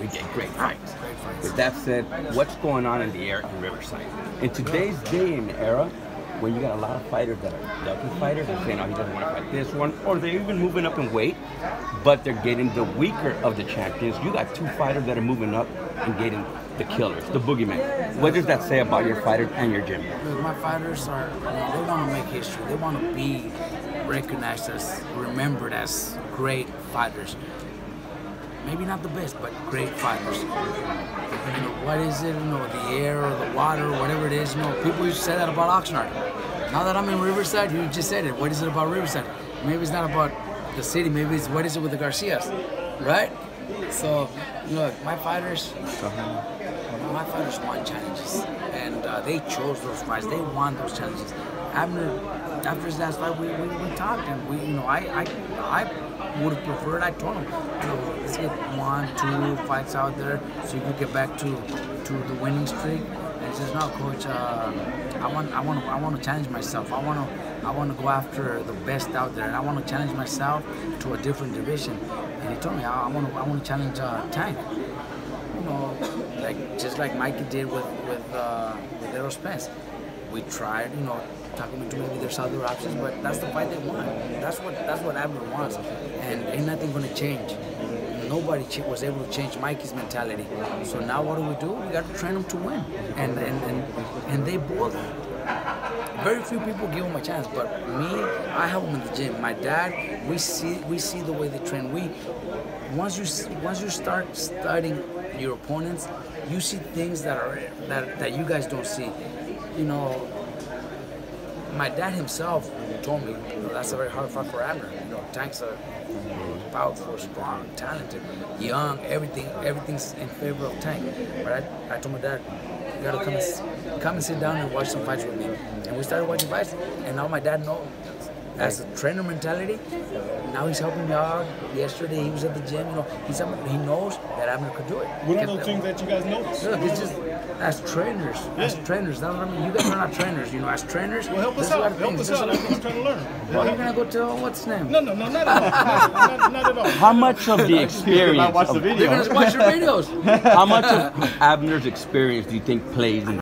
we get great fights. Great fights. With that said, what's going on in the air in Riverside? In today's day and era, when you got a lot of fighters that are ducking fighters and saying, oh, he doesn't want to fight this one, or they're even moving up in weight, but they're getting the weaker of the champions. You got two fighters that are moving up and getting the killers, the boogeyman. What does that say about your fighters and your gym? Look, my fighters are, they want to make history. They want to be recognized as, remembered as great fighters. Maybe not the best, but great fighters. What is it, the air or the water or whatever it is, people used to say that about Oxnard. Now that I'm in Riverside, you just said it. What is it about Riverside? Maybe it's not about the city, maybe it's what is it with the Garcias, right? So, look, my fighters won challenges, and they chose those fights. They won those challenges. After his last fight, we talked, and I would have preferred. I told him, let's get 1, 2 fights out there so you could get back to the winning streak. And he says, no, coach, I want to challenge myself. I want to go after the best out there, and I want to challenge myself to a different division. And he told me, I want to challenge Tank. Just like Mikey did with Errol Spence. We tried, talking to maybe there's other options, but that's the fight they want. That's what Abner wants, and ain't nothing going to change. Nobody was able to change Mikey's mentality. So now what do? We got to train them to win, and they both. Very few people give them a chance, but me, I help them in the gym. My dad, we see the way they train. Once you start studying your opponents, you see things that you guys don't see. My dad himself told me that's a very hard fight for Abner. Tank's a powerful, strong, talented, young, everything's in favor of Tank. But I told my dad, you gotta come and sit down and watch some fights with me. And we started watching fights, and now my dad knows. As a trainer mentality, now he's helping me out. Yesterday he was at the gym. He knows that Abner could do it. What are those things that you guys notice? Look, it's just as trainers. Yeah. As trainers, that's what I mean. You guys are not trainers, As trainers, well, help us out. Help us out. I'm trying to learn. Well, you're gonna go tell what's his name? No, not at all. Not at all. How much of the experience? They're gonna watch your videos. How much of Abner's experience do you think plays in